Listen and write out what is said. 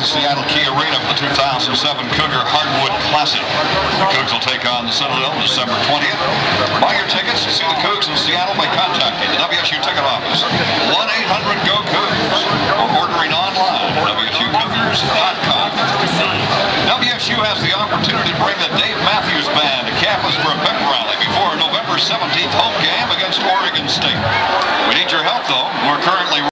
Seattle Kia Arena for the 2007 Cougar Hardwood Classic. The Cougs will take on the Citadel December 20th. Buy your tickets to see the Cougs in Seattle by contacting the WSU ticket office. 1-800-GO-COUGS or ordering